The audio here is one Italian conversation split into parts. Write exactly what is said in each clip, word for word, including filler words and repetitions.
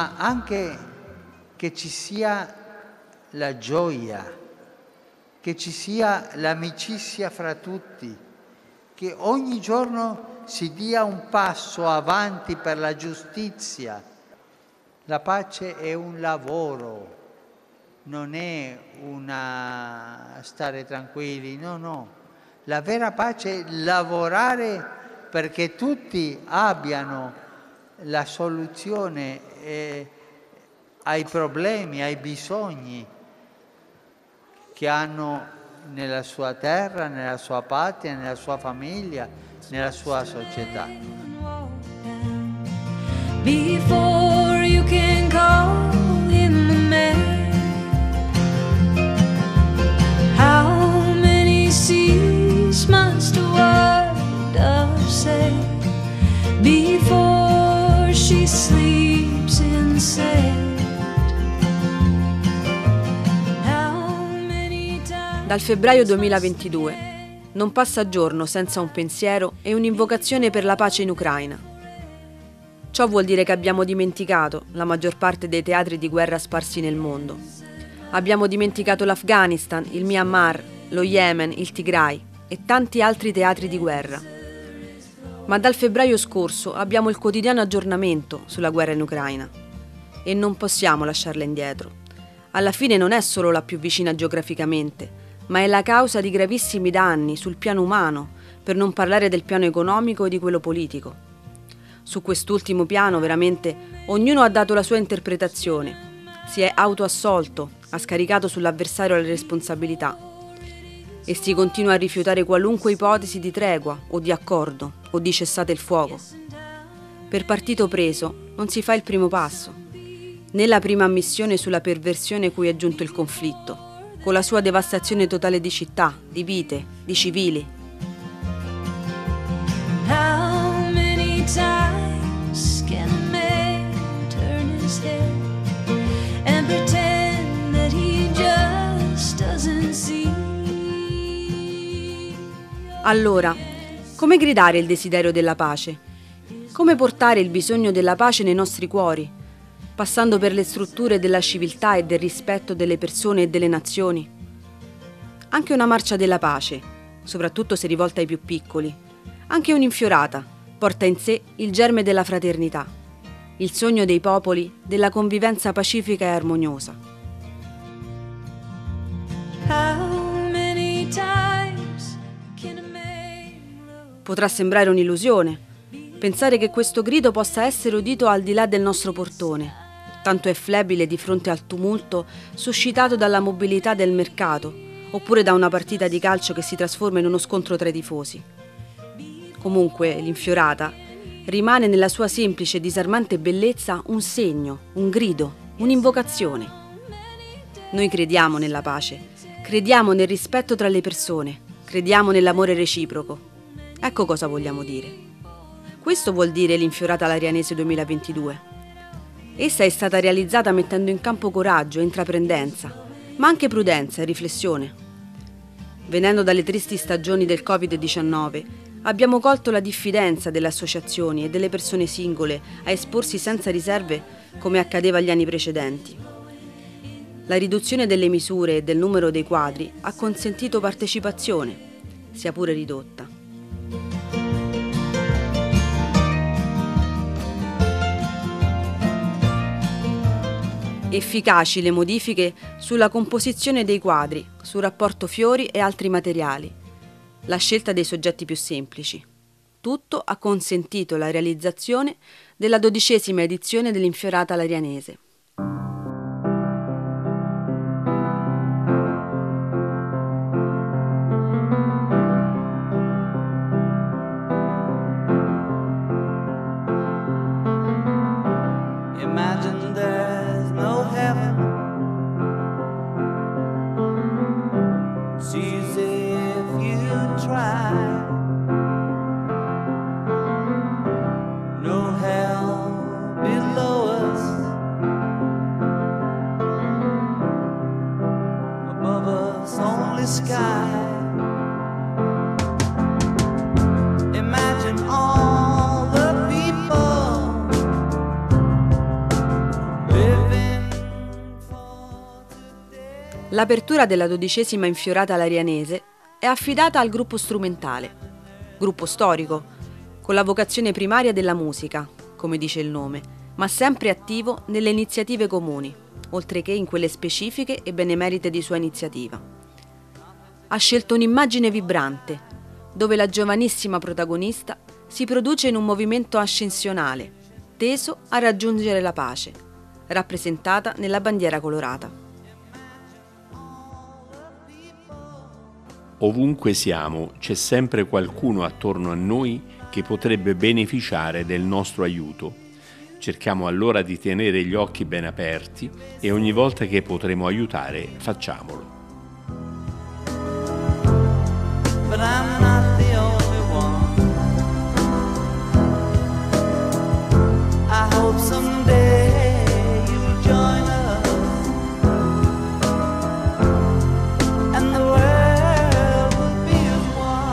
ma anche che ci sia la gioia, che ci sia l'amicizia fra tutti, che ogni giorno si dia un passo avanti per la giustizia. La pace è un lavoro, non è una stare tranquilli, no, no. La vera pace è lavorare perché tutti abbiano la soluzione eh, ai problemi, ai bisogni che hanno nella sua terra, nella sua patria, nella sua famiglia, nella sua società. Before you can call him a man, how many seas must a white dove sail before she sleeps in sand? Dal febbraio duemilaventidue non passa giorno senza un pensiero e un'invocazione per la pace in Ucraina. Ciò vuol dire che abbiamo dimenticato la maggior parte dei teatri di guerra sparsi nel mondo. Abbiamo dimenticato l'Afghanistan, il Myanmar, lo Yemen, il Tigray e tanti altri teatri di guerra. Ma dal febbraio scorso abbiamo il quotidiano aggiornamento sulla guerra in Ucraina e non possiamo lasciarla indietro. Alla fine non è solo la più vicina geograficamente, ma è la causa di gravissimi danni sul piano umano, per non parlare del piano economico e di quello politico. Su quest'ultimo piano, veramente, ognuno ha dato la sua interpretazione, si è autoassolto, ha scaricato sull'avversario le responsabilità e si continua a rifiutare qualunque ipotesi di tregua o di accordo o di cessate il fuoco. Per partito preso non si fa il primo passo, né la prima ammissione sulla perversione cui è giunto il conflitto, con la sua devastazione totale di città, di vite, di civili. How many times can a man turn his head and pretend that he just doesn't see? Allora, come gridare il desiderio della pace? Come portare il bisogno della pace nei nostri cuori, passando per le strutture della civiltà e del rispetto delle persone e delle nazioni? Anche una marcia della pace, soprattutto se rivolta ai più piccoli, anche un'infiorata, porta in sé il germe della fraternità, il sogno dei popoli della convivenza pacifica e armoniosa. Potrà sembrare un'illusione pensare che questo grido possa essere udito al di là del nostro portone, tanto è flebile di fronte al tumulto suscitato dalla mobilità del mercato, oppure da una partita di calcio che si trasforma in uno scontro tra i tifosi. Comunque, l'infiorata rimane nella sua semplice e disarmante bellezza un segno, un grido, un'invocazione. Noi crediamo nella pace, crediamo nel rispetto tra le persone, crediamo nell'amore reciproco. Ecco cosa vogliamo dire. Questo vuol dire l'infiorata Larianese duemilaventidue. Essa è stata realizzata mettendo in campo coraggio e intraprendenza, ma anche prudenza e riflessione. Venendo dalle tristi stagioni del covid diciannove, abbiamo colto la diffidenza delle associazioni e delle persone singole a esporsi senza riserve come accadeva agli anni precedenti. La riduzione delle misure e del numero dei quadri ha consentito partecipazione, sia pure ridotta. Efficaci le modifiche sulla composizione dei quadri, sul rapporto fiori e altri materiali, la scelta dei soggetti più semplici. Tutto ha consentito la realizzazione della dodicesima edizione dell'Infiorata Larianese. Imagine there's no heaven. It's easy if you try. No hell below us. Above us only sky. Imagine all the people L'apertura della dodicesima infiorata larianese è affidata al gruppo strumentale, gruppo storico, con la vocazione primaria della musica, come dice il nome, ma sempre attivo nelle iniziative comuni, oltre che in quelle specifiche e benemerite di sua iniziativa. Ha scelto un'immagine vibrante, dove la giovanissima protagonista si produce in un movimento ascensionale, teso a raggiungere la pace, rappresentata nella bandiera colorata. Ovunque siamo, c'è sempre qualcuno attorno a noi che potrebbe beneficiare del nostro aiuto. Cerchiamo allora di tenere gli occhi ben aperti e ogni volta che potremo aiutare, facciamolo. But I'm not the only one. I hope someday you'll join us, and the world will be as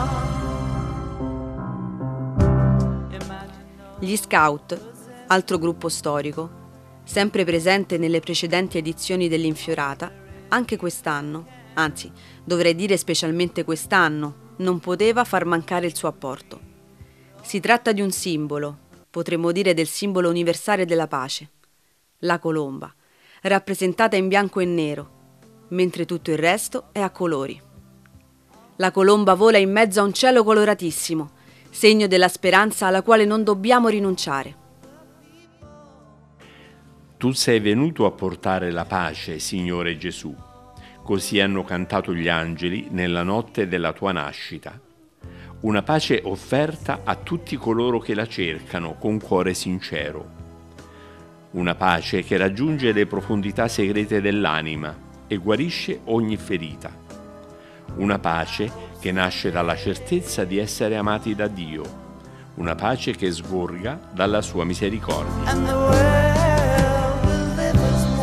one. Imagine. Gli Scout, altro gruppo storico, sempre presente nelle precedenti edizioni dell'Infiorata, anche quest'anno, anzi, dovrei dire specialmente quest'anno, non poteva far mancare il suo apporto. Si tratta di un simbolo, potremmo dire del simbolo universale della pace, la colomba, rappresentata in bianco e nero, mentre tutto il resto è a colori. La colomba vola in mezzo a un cielo coloratissimo, segno della speranza alla quale non dobbiamo rinunciare. Tu sei venuto a portare la pace, Signore Gesù. Così hanno cantato gli angeli nella notte della tua nascita. Una pace offerta a tutti coloro che la cercano con cuore sincero. Una pace che raggiunge le profondità segrete dell'anima e guarisce ogni ferita. Una pace che nasce dalla certezza di essere amati da Dio. Una pace che sgorga dalla sua misericordia. And the world will live as one.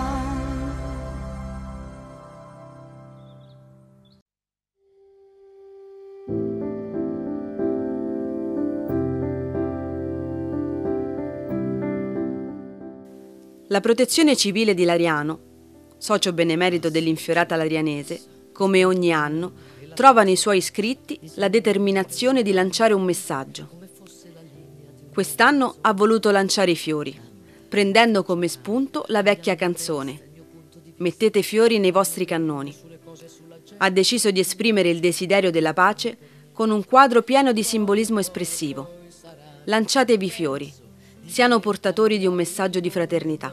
La Protezione Civile di Lariano, socio benemerito dell'Infiorata Larianese, come ogni anno, trova nei suoi iscritti la determinazione di lanciare un messaggio. Quest'anno ha voluto lanciare i fiori, prendendo come spunto la vecchia canzone «Mettete fiori nei vostri cannoni». Ha deciso di esprimere il desiderio della pace con un quadro pieno di simbolismo espressivo. Lanciatevi fiori, siano portatori di un messaggio di fraternità.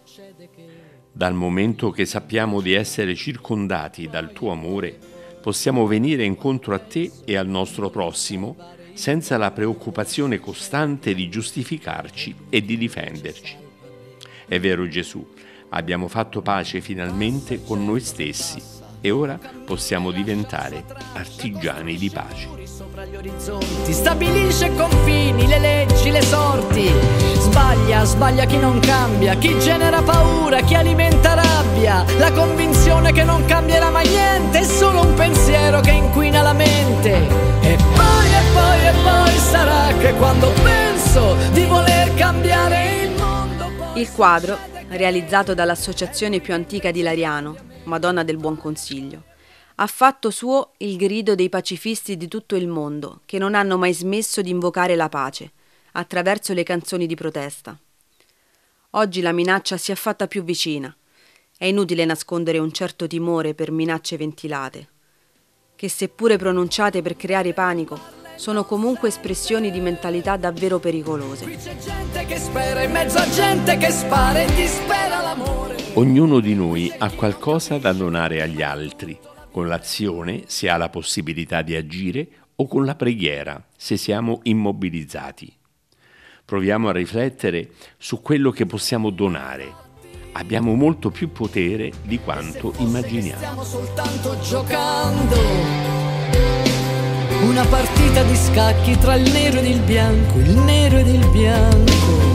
Dal momento che sappiamo di essere circondati dal tuo amore, possiamo venire incontro a te e al nostro prossimo senza la preoccupazione costante di giustificarci e di difenderci. È vero, Gesù, abbiamo fatto pace finalmente con noi stessi e ora possiamo diventare artigiani di pace. Sopra gli orizzonti, stabilisce confini, le leggi, le sorti. Sbaglia, sbaglia chi non cambia, chi genera paura, chi alimenta rabbia. La convinzione che non cambierà mai niente è solo un pensiero che inquina la mente. E poi, e poi, e poi sarà che quando penso di voler cambiare il mondo poi... Il quadro, realizzato dall'associazione più antica di Lariano, Madonna del Buon Consiglio, ha fatto suo il grido dei pacifisti di tutto il mondo che non hanno mai smesso di invocare la pace attraverso le canzoni di protesta. Oggi la minaccia si è fatta più vicina. È inutile nascondere un certo timore per minacce ventilate, che seppure pronunciate per creare panico, sono comunque espressioni di mentalità davvero pericolose. Qui c'è gente che spera in mezzo a gente che spara e dispera l'amore. Ognuno di noi ha qualcosa da donare agli altri. Con l'azione si ha la possibilità di agire o con la preghiera se siamo immobilizzati. Proviamo a riflettere su quello che possiamo donare. Abbiamo molto più potere di quanto immaginiamo. Stiamo soltanto giocando una partita di scacchi tra il nero ed il bianco, il nero ed il bianco.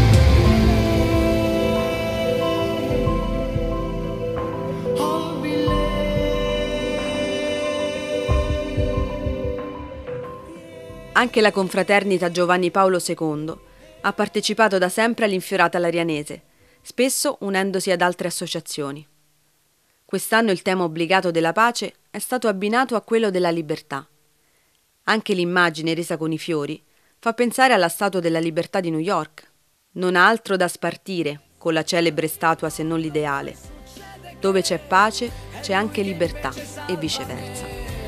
Anche la confraternita Giovanni Paolo secondo ha partecipato da sempre all'Infiorata Larianese, spesso unendosi ad altre associazioni. Quest'anno il tema obbligato della pace è stato abbinato a quello della libertà. Anche l'immagine resa con i fiori fa pensare alla Statua della Libertà di New York. Non ha altro da spartire con la celebre statua se non l'ideale. Dove c'è pace, c'è anche libertà e viceversa.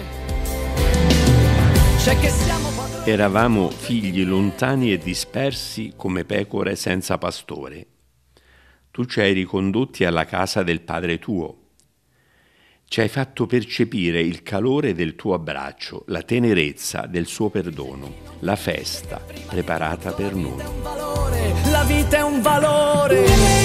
Eravamo figli lontani e dispersi come pecore senza pastore. Tu ci hai ricondotti alla casa del Padre tuo. Ci hai fatto percepire il calore del tuo abbraccio, la tenerezza del suo perdono, la festa preparata per noi. La vita è un valore.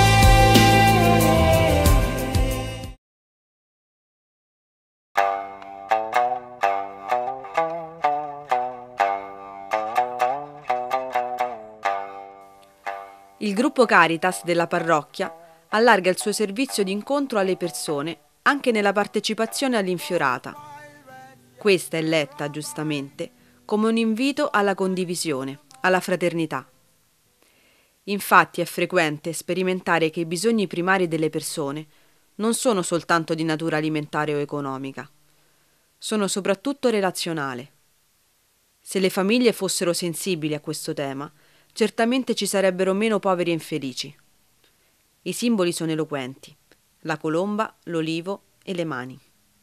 Il gruppo Caritas della parrocchia allarga il suo servizio di incontro alle persone anche nella partecipazione all'infiorata. Questa è letta, giustamente, come un invito alla condivisione, alla fraternità. Infatti è frequente sperimentare che i bisogni primari delle persone non sono soltanto di natura alimentare o economica, sono soprattutto relazionale. Se le famiglie fossero sensibili a questo tema, certamente ci sarebbero meno poveri e infelici. I simboli sono eloquenti: la colomba, l'olivo e le mani.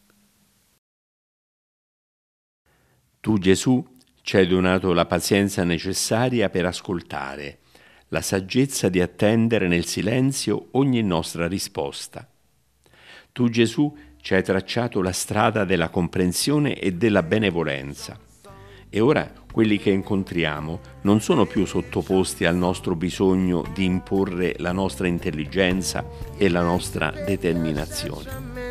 Tu, Gesù, ci hai donato la pazienza necessaria per ascoltare, la saggezza di attendere nel silenzio ogni nostra risposta. Tu, Gesù, ci hai tracciato la strada della comprensione e della benevolenza. E ora quelli che incontriamo non sono più sottoposti al nostro bisogno di imporre la nostra intelligenza e la nostra determinazione.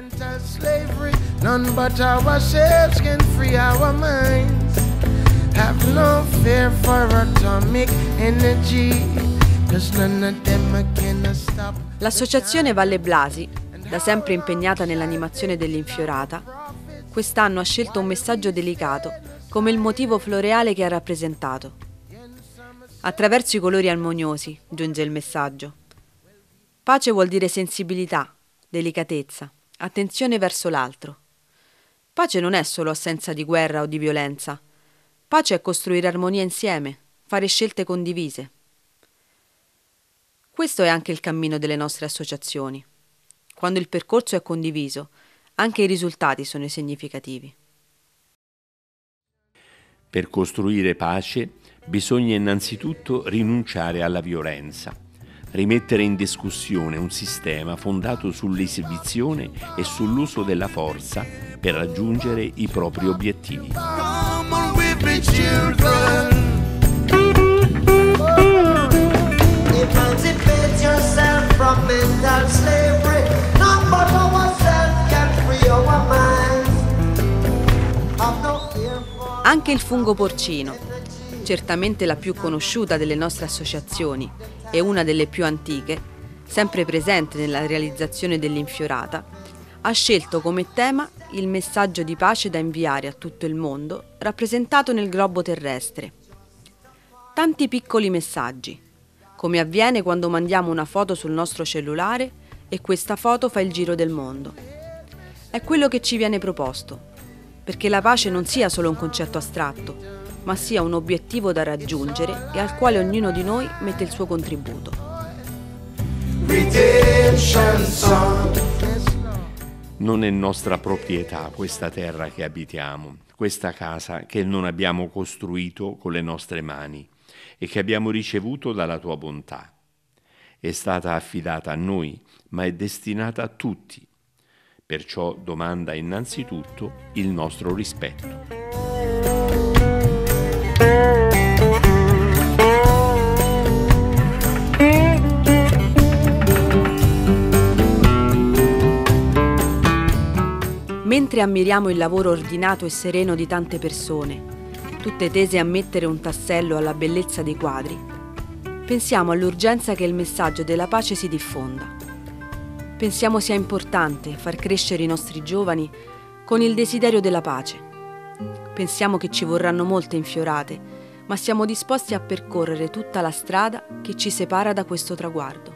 L'associazione Valle Blasi, da sempre impegnata nell'animazione dell'infiorata, quest'anno ha scelto un messaggio delicato come il motivo floreale che ha rappresentato. Attraverso i colori armoniosi, giunge il messaggio. Pace vuol dire sensibilità, delicatezza, attenzione verso l'altro. Pace non è solo assenza di guerra o di violenza. Pace è costruire armonia insieme, fare scelte condivise. Questo è anche il cammino delle nostre associazioni. Quando il percorso è condiviso, anche i risultati sono significativi. Per costruire pace bisogna innanzitutto rinunciare alla violenza, rimettere in discussione un sistema fondato sull'esibizione e sull'uso della forza per raggiungere i propri obiettivi. Anche il fungo porcino, certamente la più conosciuta delle nostre associazioni e una delle più antiche, sempre presente nella realizzazione dell'infiorata, ha scelto come tema il messaggio di pace da inviare a tutto il mondo, rappresentato nel globo terrestre. Tanti piccoli messaggi, come avviene quando mandiamo una foto sul nostro cellulare e questa foto fa il giro del mondo. È quello che ci viene proposto, perché la pace non sia solo un concetto astratto, ma sia un obiettivo da raggiungere e al quale ognuno di noi mette il suo contributo. Non è nostra proprietà questa terra che abitiamo, questa casa che non abbiamo costruito con le nostre mani e che abbiamo ricevuto dalla tua bontà. È stata affidata a noi, ma è destinata a tutti. Perciò domanda innanzitutto il nostro rispetto. Mentre ammiriamo il lavoro ordinato e sereno di tante persone, tutte tese a mettere un tassello alla bellezza dei quadri, pensiamo all'urgenza che il messaggio della pace si diffonda. Pensiamo sia importante far crescere i nostri giovani con il desiderio della pace. Pensiamo che ci vorranno molte infiorate, ma siamo disposti a percorrere tutta la strada che ci separa da questo traguardo.